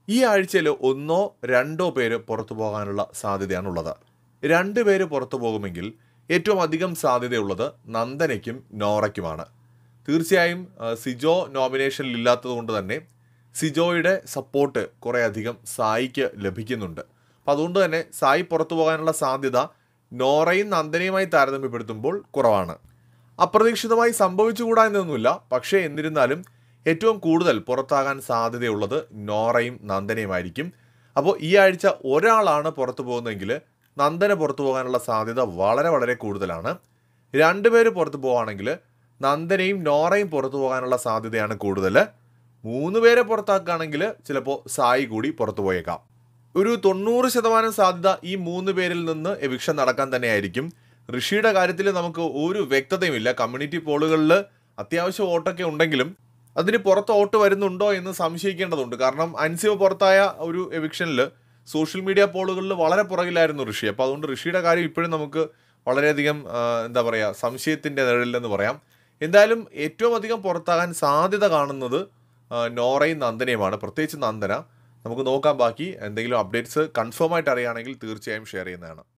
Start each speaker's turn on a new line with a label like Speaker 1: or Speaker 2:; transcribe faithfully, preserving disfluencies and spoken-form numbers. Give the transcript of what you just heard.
Speaker 1: ഈ ആഴ്ചയിൽ ഒന്നോ രണ്ടോ പേര് പുറത്തു പോകാനുള്ള സാധ്യതയാണുള്ളത്. രണ്ട് പേര് പുറത്തു പോകുമെങ്കിൽ ഏറ്റവും അധികം സാധ്യതയുള്ളത് നന്ദനയ്ക്കും നോറയ്ക്കുമാണ്. തീർച്ചയായും സിജോ നോമിനേഷനിൽ ഇല്ലാത്തത് കൊണ്ട് തന്നെ സിജോയുടെ സപ്പോർട്ട് കുറേ അധികം സായിക്ക് ലഭിക്കുന്നുണ്ട്. അപ്പം അതുകൊണ്ട് തന്നെ സായി പുറത്തു പോകാനുള്ള സാധ്യത നോറയും നന്ദനയുമായി താരതമ്യപ്പെടുത്തുമ്പോൾ കുറവാണ്. അപ്രതീക്ഷിതമായി സംഭവിച്ചുകൂടാ എന്നൊന്നുമില്ല. പക്ഷേ എന്നിരുന്നാലും ഏറ്റവും കൂടുതൽ പുറത്താകാൻ സാധ്യതയുള്ളത് നോറയും നന്ദനയുമായിരിക്കും. അപ്പോൾ ഈ ആഴ്ച ഒരാളാണ് പുറത്തു പോകുന്നതെങ്കിൽ നന്ദന പുറത്തു പോകാനുള്ള സാധ്യത വളരെ വളരെ കൂടുതലാണ്. രണ്ടുപേര് പുറത്തു പോവുകയാണെങ്കിൽ നന്ദനയും നോറയും പുറത്തു പോകാനുള്ള സാധ്യതയാണ് കൂടുതൽ. മൂന്ന് പേരെ പുറത്താക്കുകയാണെങ്കിൽ ചിലപ്പോൾ സായി കൂടി പുറത്തു പോയേക്കാം. ഒരു തൊണ്ണൂറ് ശതമാനം സാധ്യത ഈ മൂന്ന് പേരിൽ നിന്ന് എവിക്ഷൻ നടക്കാൻ തന്നെയായിരിക്കും. ഋഷിയുടെ കാര്യത്തിൽ നമുക്ക് ഒരു വ്യക്തതയുമില്ല. കമ്മ്യൂണിറ്റി പോളുകളിൽ അത്യാവശ്യം വോട്ടൊക്കെ ഉണ്ടെങ്കിലും അതിന് പുറത്ത് വോട്ട് വരുന്നുണ്ടോ എന്ന് സംശയിക്കേണ്ടതുണ്ട്. കാരണം അൻസിബ പുറത്തായ ഒരു എവിക്ഷനിൽ സോഷ്യൽ മീഡിയ പോളുകളിൽ വളരെ പുറകിലായിരുന്നു ഋഷി. അപ്പോൾ അതുകൊണ്ട് ഋഷിയുടെ കാര്യം ഇപ്പോഴും നമുക്ക് വളരെയധികം എന്താ പറയുക സംശയത്തിൻ്റെ നിഴലിലെന്ന് പറയാം. എന്തായാലും ഏറ്റവും അധികം പുറത്താകാൻ സാധ്യത കാണുന്നത് നോറയും നന്ദനയുമാണ്, പ്രത്യേകിച്ച് നന്ദന. നമുക്ക് നോക്കാം. ബാക്കി എന്തെങ്കിലും അപ്ഡേറ്റ്സ് കൺഫേം ആയിട്ട് അറിയുകയാണെങ്കിൽ തീർച്ചയായും ഷെയർ ചെയ്യുന്നതാണ്.